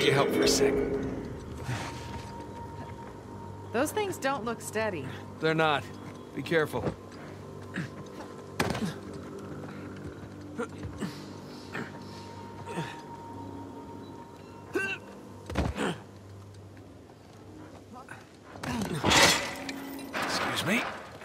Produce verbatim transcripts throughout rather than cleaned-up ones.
your help for a sec. Those things don't look steady. They're not. Be careful. Excuse me.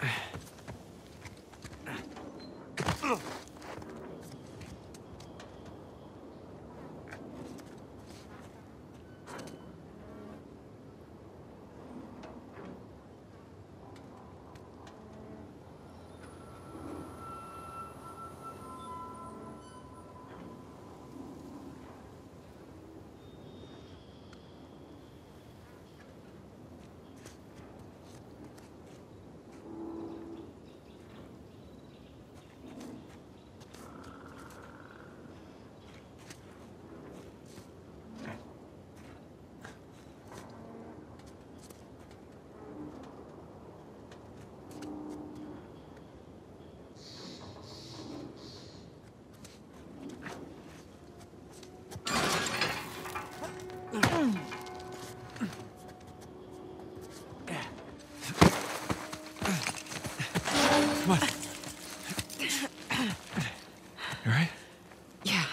Come on. You alright? Yeah.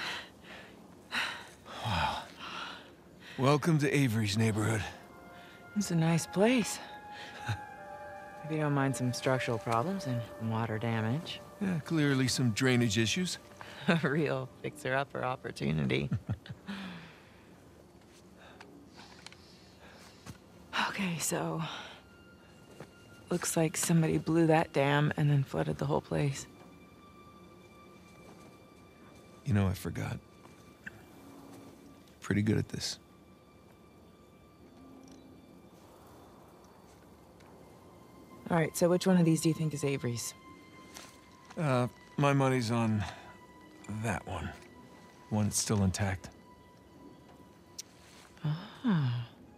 Wow. Welcome to Avery's neighborhood. It's a nice place. If you don't mind some structural problems and water damage. Yeah, clearly some drainage issues. A real fixer-upper opportunity. Okay, so... looks like somebody blew that dam and then flooded the whole place. You know, I forgot. Pretty good at this. All right, so which one of these do you think is Avery's? Uh, my money's on that one. One that's still intact. Oh.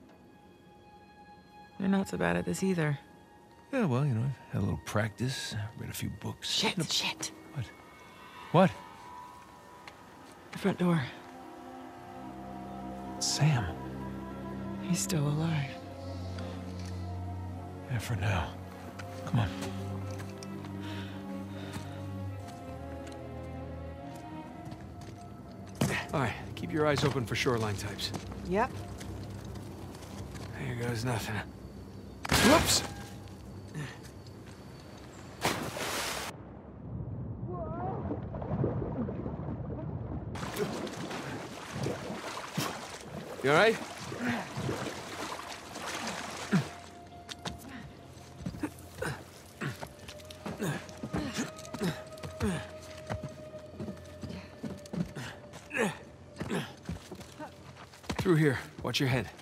You're not so bad at this either. Yeah, well, you know, I've had a little practice, read a few books. Shit, shit. What? What? The front door. Sam. He's still alive. Yeah, for now. Come on. All right, keep your eyes open for shoreline types. Yep. Here goes nothing. Whoops! You all right? Through here. Watch your head.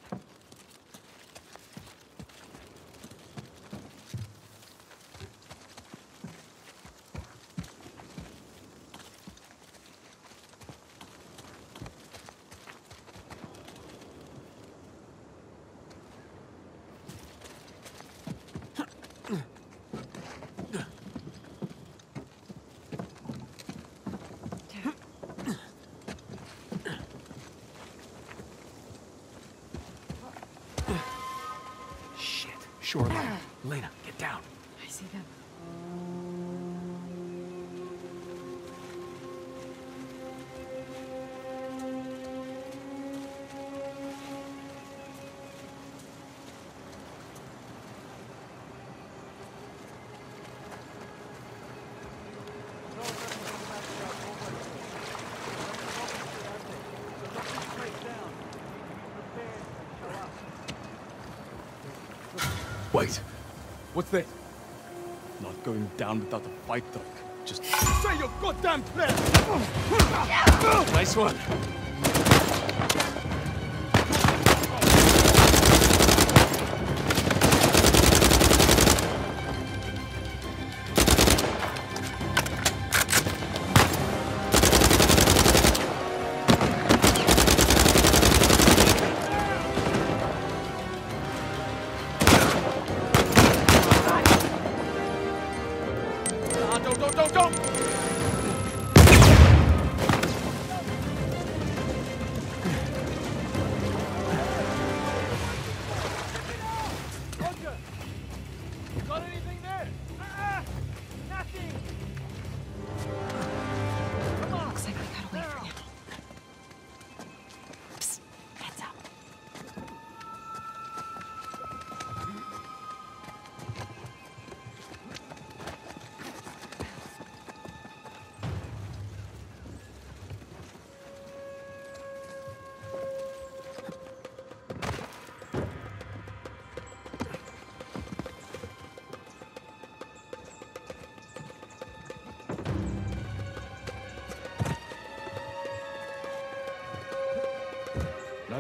Shoreline. Elena, get down. I see them. Wait. What's this? Not going down without a fight, Doc. Just say your goddamn prayer! Nice one.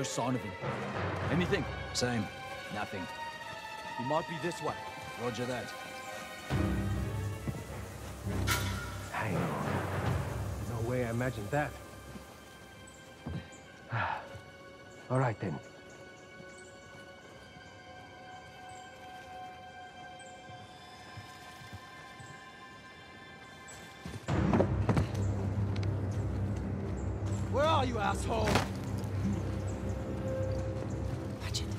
no sign of him. Anything? Same. Nothing. He might be this way. Roger that. Hang on. No way I imagined that. All right, then. Where are you, asshole? Watch it.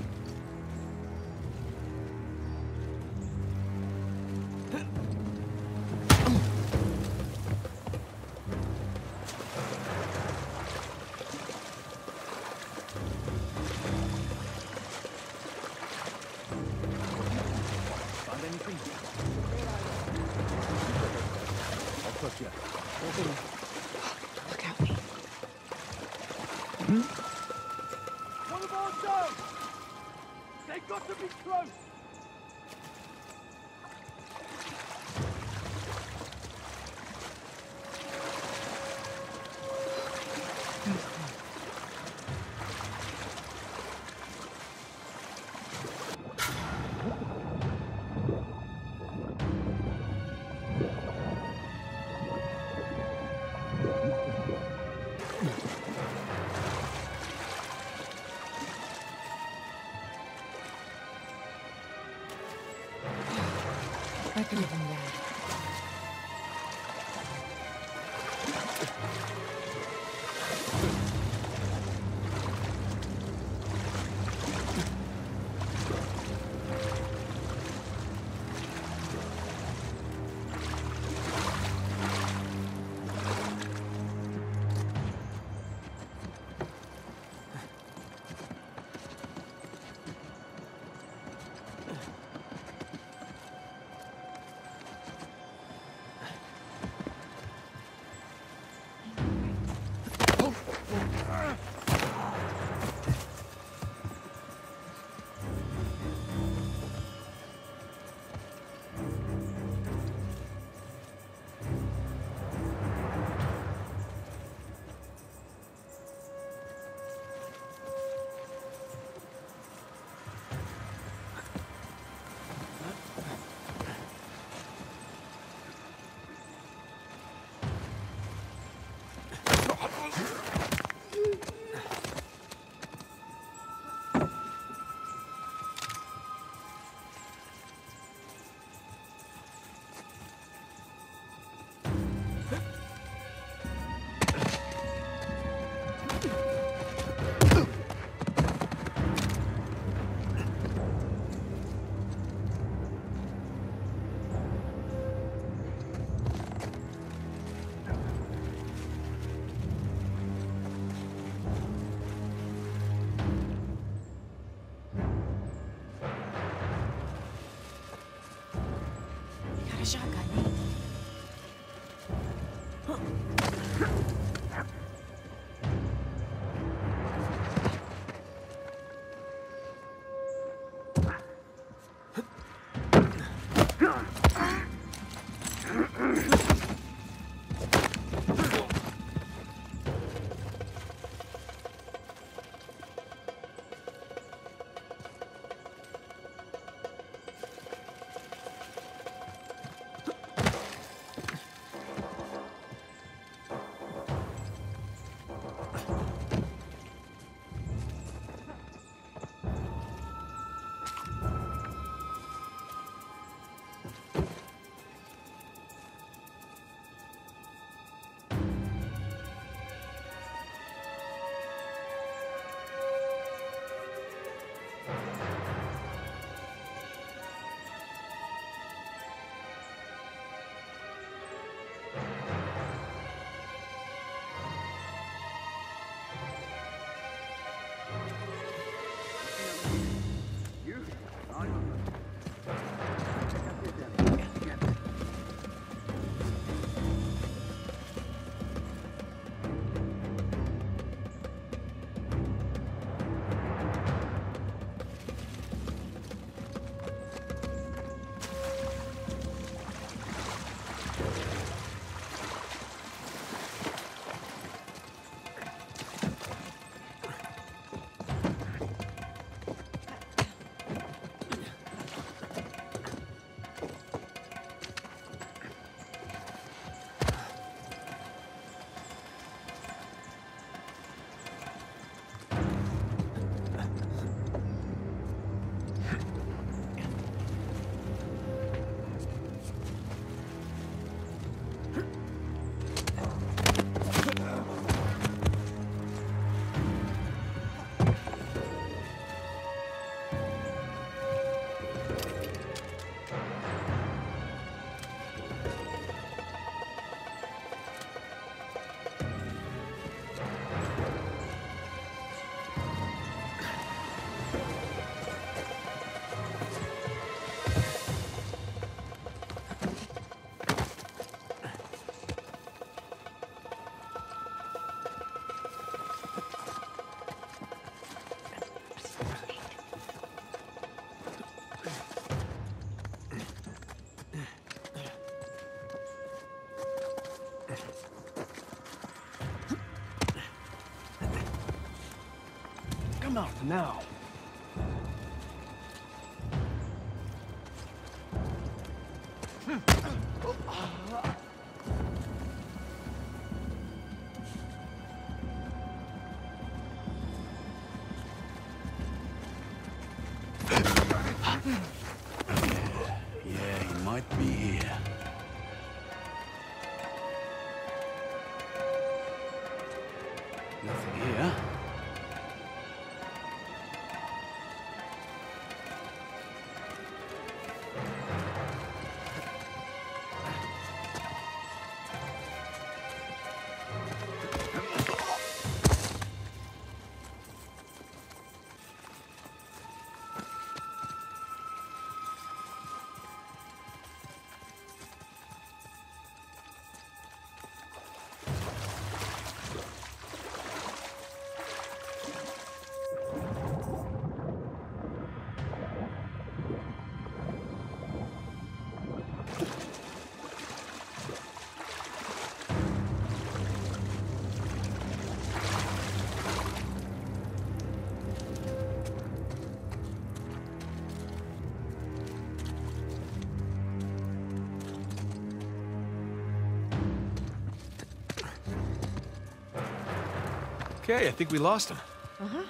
Find anything? I'll trust you. Look out, me. One of our dogs! They got to be close! I could have been bad. Got a shotgun, Nate. Come out now. Yeah, he might be here. Nothing here. Okay, I think we lost him. Uh-huh.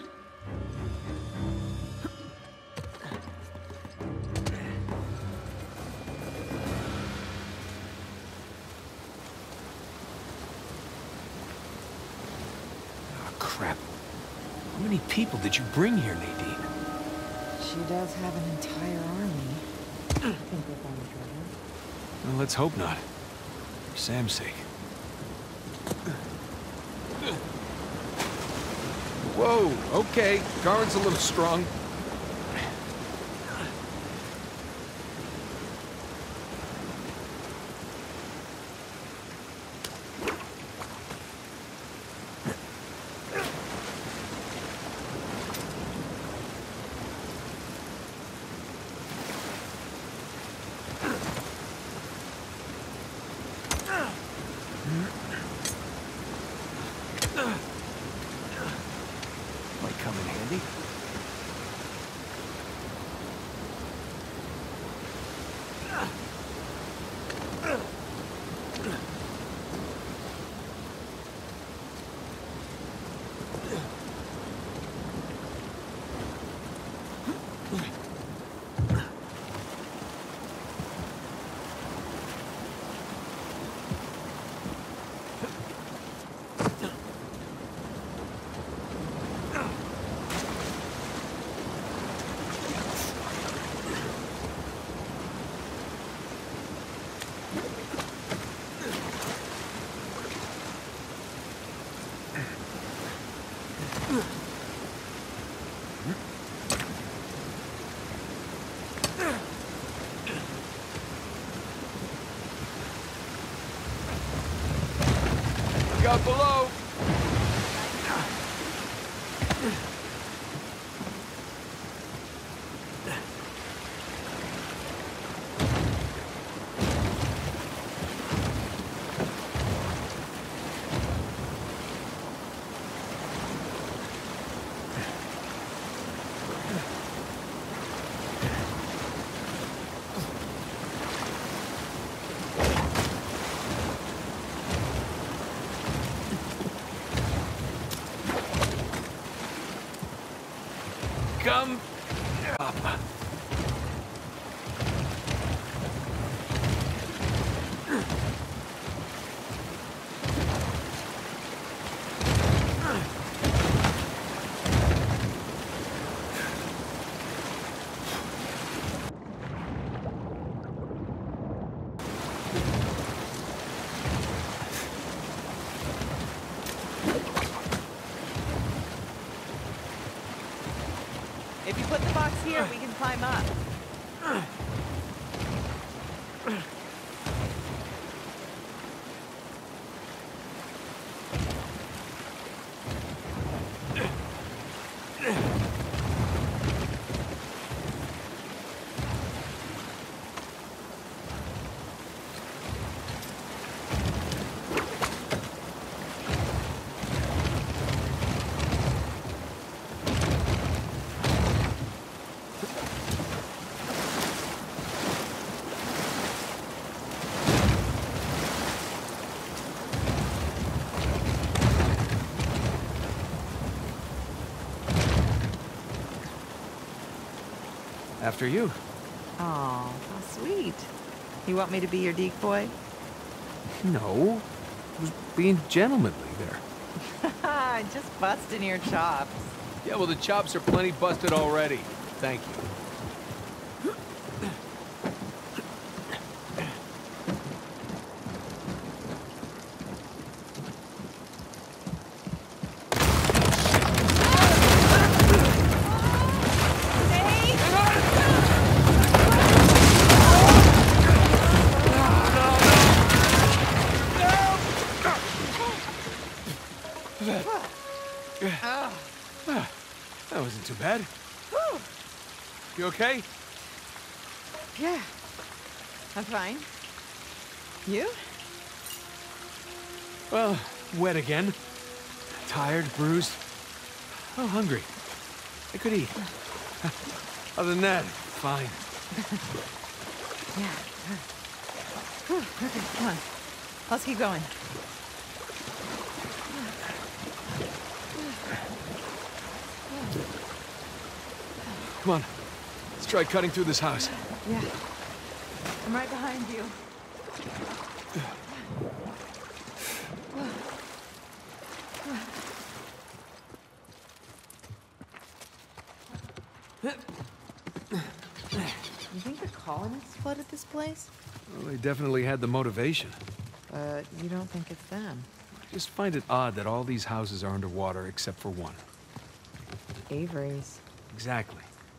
Oh, crap. How many people did you bring here, Nadine? She does have an entire army. I think we'll find the treasure. Well, let's hope not. For Sam's sake. Whoa, okay. Guard's a little strong. Might come in handy. Look out below! Come up. If you put the box here, we can climb up. After you. Oh, how sweet. You want me to be your decoy? No. I was being gentlemanly there. Just busting your chops. Yeah, well, the chops are plenty busted already. Thank you. That wasn't too bad. You okay? Yeah, I'm fine. You? Well, wet again. Tired, bruised. Oh, hungry. I could eat. Other than that, fine. Yeah. Whew, okay, come on. Let's keep going. Come on. Let's try cutting through this house. Yeah. I'm right behind you. You think the colonists flooded this place? Well, they definitely had the motivation. But you don't think it's them? I just find it odd that all these houses are underwater except for one. Avery's. Exactly.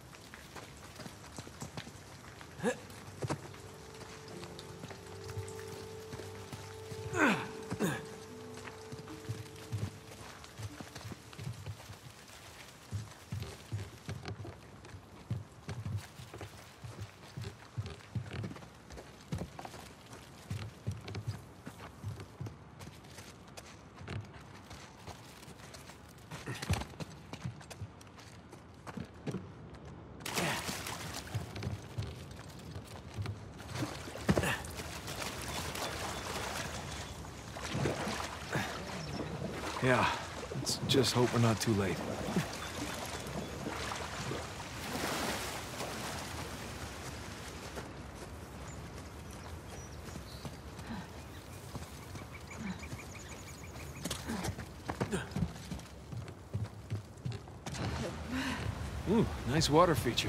Yeah, let's just hope we're not too late. Ooh, nice water feature.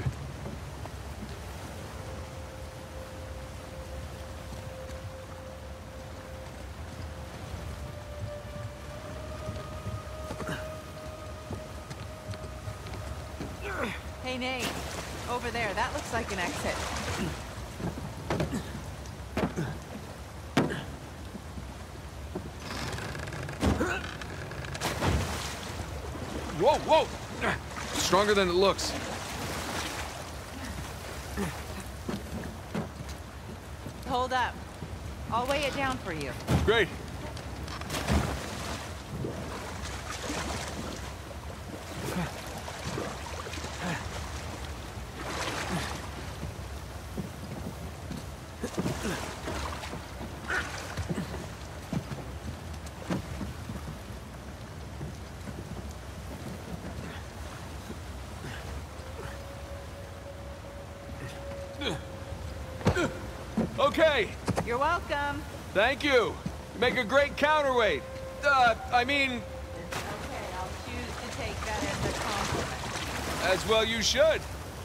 Hey, Nate. Over there, that looks like an exit. Whoa, whoa! Stronger than it looks. Hold up. I'll weigh it down for you. Great. Okay. You're welcome. Thank you. You make a great counterweight. Uh, I mean, Okay, I'll choose to take that as a compliment. as well you should.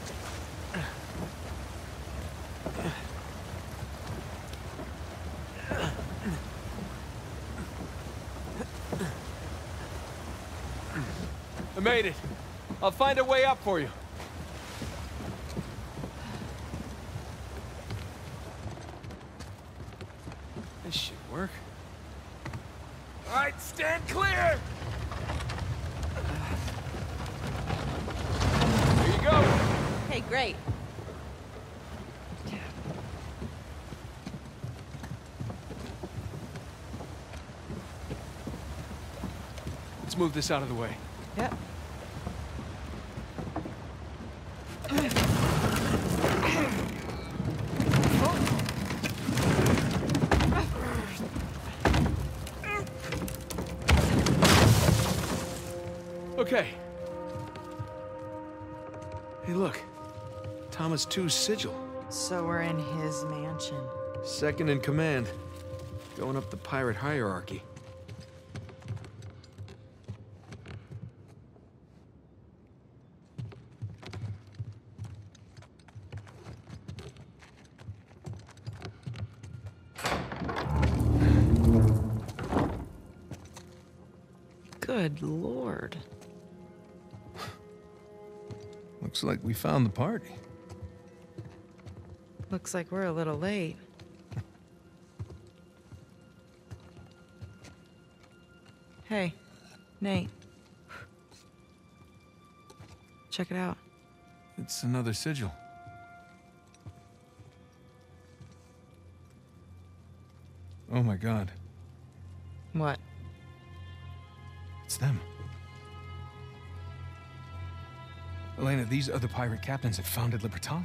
I made it. I'll find a way up for you. This should work. All right, stand clear! Here you go. Hey, great. Let's move this out of the way. Yep. Okay. Hey, look. Thomas the Second's sigil. So we're in his mansion. Second in command. Going up the pirate hierarchy. Good lord. Looks like we found the party. Looks like we're a little late. Hey, Nate. Check it out. It's another sigil. Oh my god. What? It's them. Elena, these other pirate captains have founded Libertalia.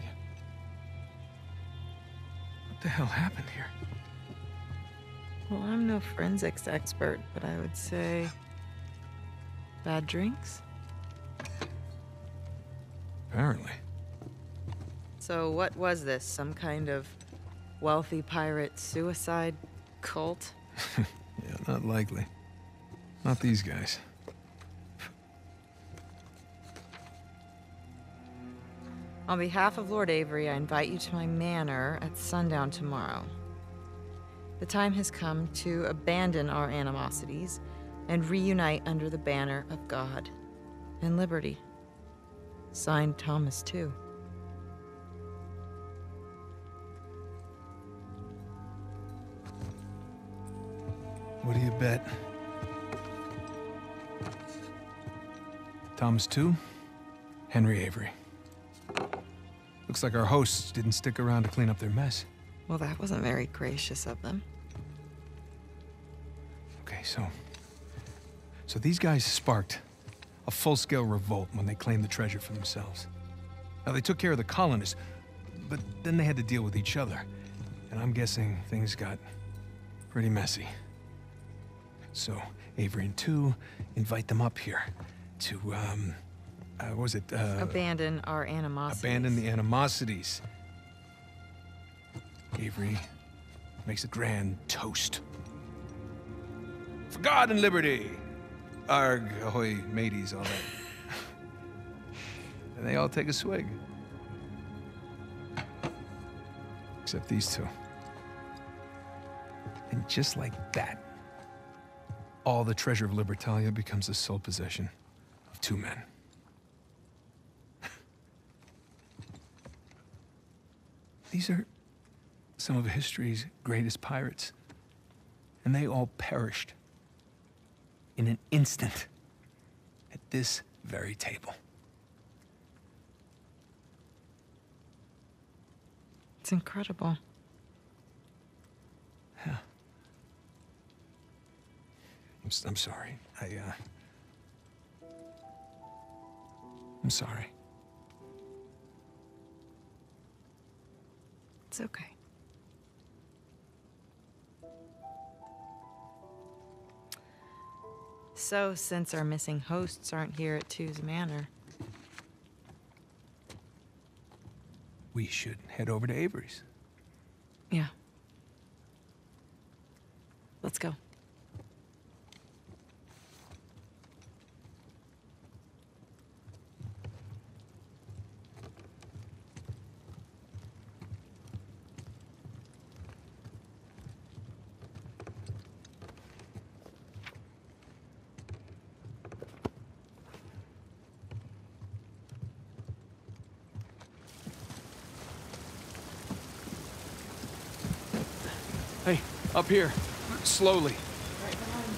What the hell happened here? Well, I'm no forensics expert, but I would say... bad drinks? Apparently. So what was this? Some kind of wealthy pirate suicide cult? Yeah, not likely. Not these guys. On behalf of Lord Avery, I invite you to my manor at sundown tomorrow. The time has come to abandon our animosities and reunite under the banner of God and liberty. Signed, Thomas the Second. What do you bet? Thomas the Second, Henry Avery. Looks like our hosts didn't stick around to clean up their mess. Well, that wasn't very gracious of them. Okay, so... So these guys sparked a full-scale revolt when they claimed the treasure for themselves. Now, they took care of the colonists, but then they had to deal with each other. And I'm guessing things got pretty messy. So, Avery and Two invite them up here to, um... Uh, what was it, uh... Abandon our animosities. Abandon the animosities. Avery makes a grand toast. For God and liberty! Arg, ahoy, mateys, all that. And they all take a swig. Except these two. And just like that, all the treasure of Libertalia becomes the sole possession of two men. These are some of history's greatest pirates. And they all perished in an instant at this very table. It's incredible. Yeah. I'm, s- I'm sorry. I, uh... I'm sorry. It's okay. So, since our missing hosts aren't here at Two's Manor, We should head over to Avery's. yeah. Let's go. Hey, up here. Slowly. Right behind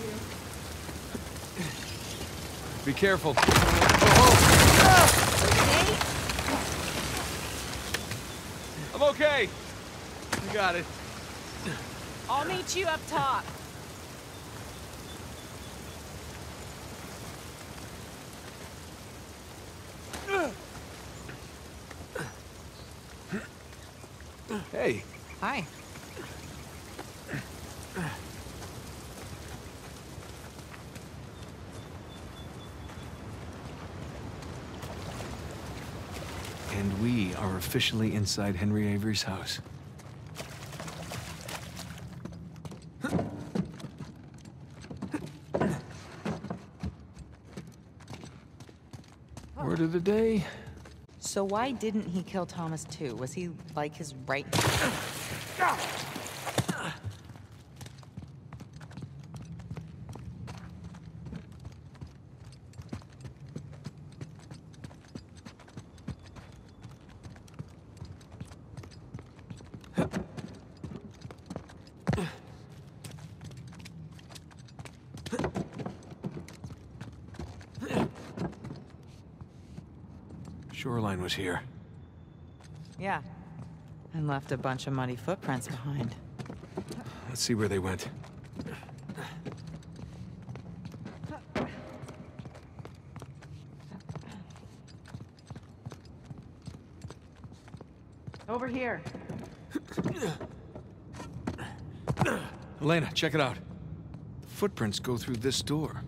you. Be careful. I'm okay. I got it. I'll meet you up top. Hey. Hi. And we are officially inside Henry Avery's house. Word of the day. So why didn't he kill Thomas too? Was he like his right? Shoreline was here. Yeah. And left a bunch of muddy footprints behind. Let's see where they went. Over here. Elena, check it out. The footprints go through this door.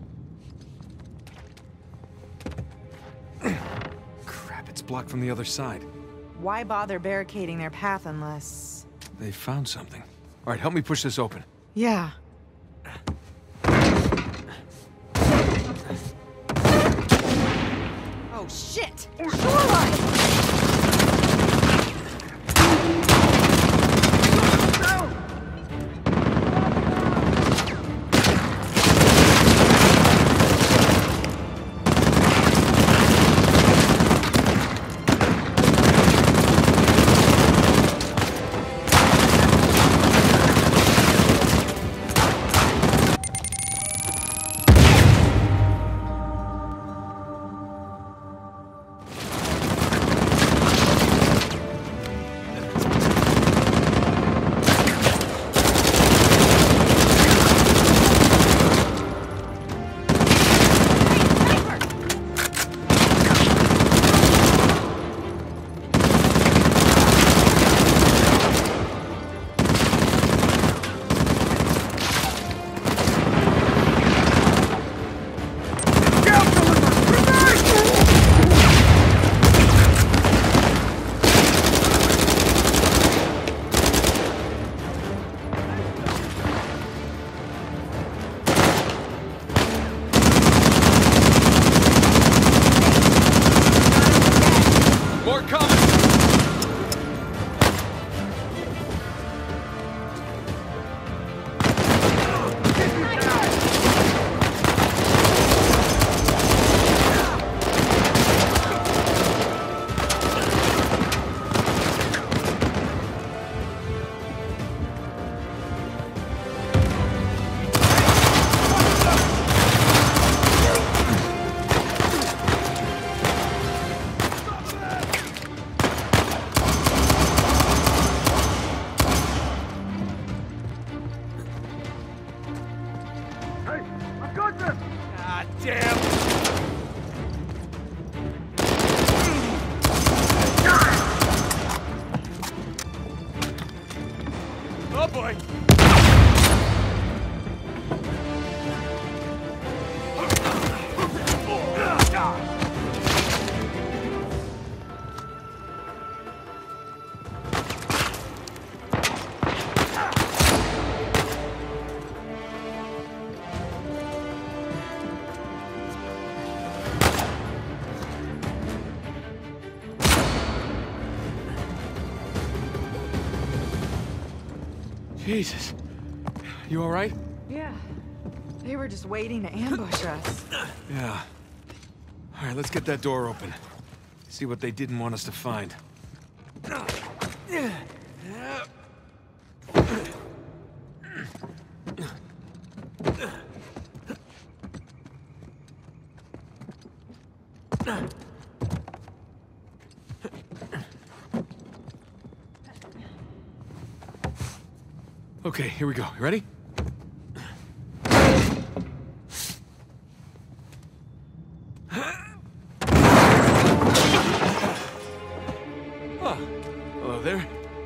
Crap, it's blocked from the other side. Why bother barricading their path unless... They found something. All right, help me push this open. Yeah. Oh, shit! Shoreline! Jesus. You all right? Yeah. They were just waiting to ambush us. Yeah. All right, let's get that door open. See what they didn't want us to find. Okay, here we go. You ready? Oh, hello there.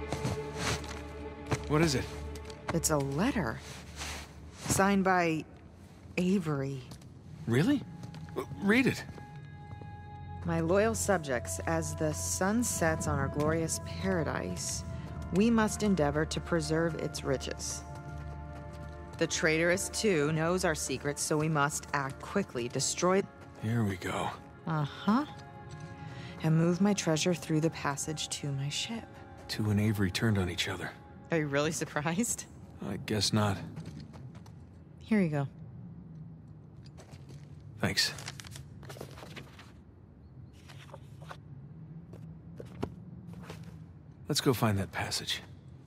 What is it? It's a letter. Signed by Avery. Really? Read it. My loyal subjects, as the sun sets on our glorious paradise, we must endeavor to preserve its riches. The traitorous, too, knows our secrets, so we must act quickly, destroy... Here we go. Uh-huh. And move my treasure through the passage to my ship. Two and Avery turned on each other. Are you really surprised? I guess not. Here you go. Thanks. Let's go find that passage.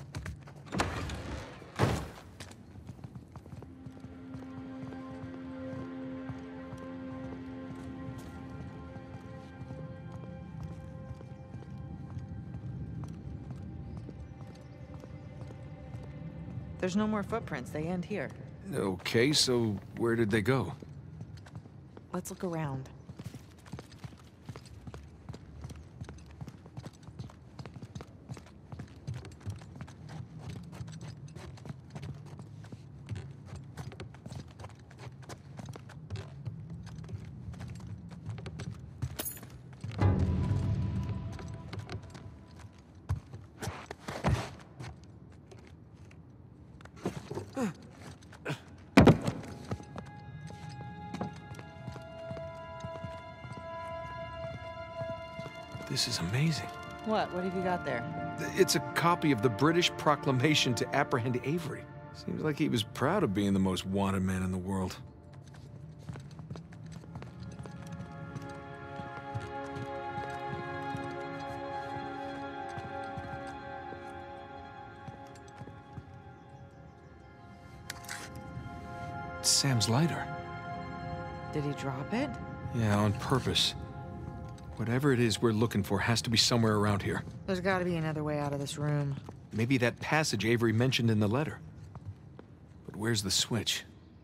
There's no more footprints. They end here. Okay, so where did they go? Let's look around. This is amazing. What? What have you got there? It's a copy of the British proclamation to apprehend Avery. Seems like he was proud of being the most wanted man in the world. It's Sam's lighter. Did he drop it? Yeah, on purpose. Whatever it is we're looking for has to be somewhere around here. There's got to be another way out of this room. Maybe that passage Avery mentioned in the letter. But where's the switch?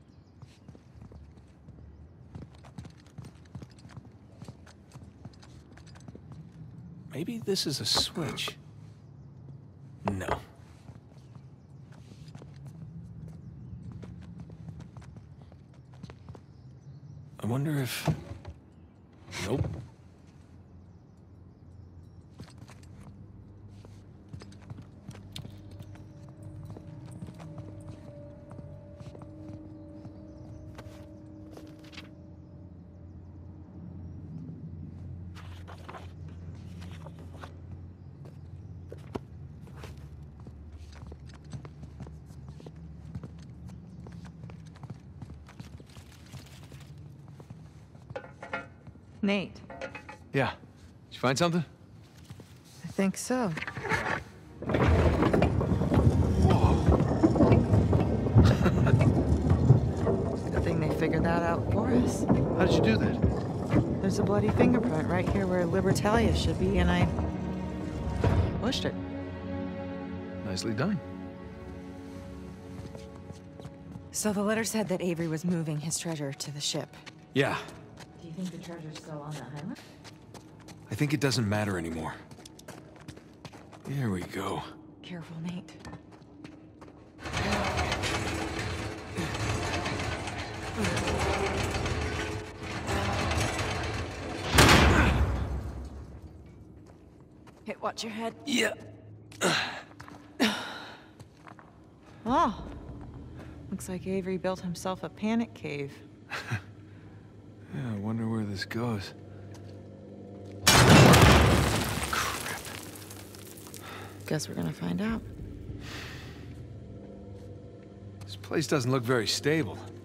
Maybe this is a switch. No. I wonder if... Nope. Nate. Yeah. Did you find something? I think so. Good thing they figured that out for us. How did you do that? There's a bloody fingerprint right here where Libertalia should be, and I pushed it. Nicely done. So the letter said that Avery was moving his treasure to the ship. Yeah. Do you think the treasure's still on that island? I think it doesn't matter anymore. Here we go. Careful, Nate. Hey, watch your head. Yeah. Oh. Looks like Avery built himself a panic cave. Yeah, I wonder where this goes. Crap. Guess we're gonna find out. This place doesn't look very stable.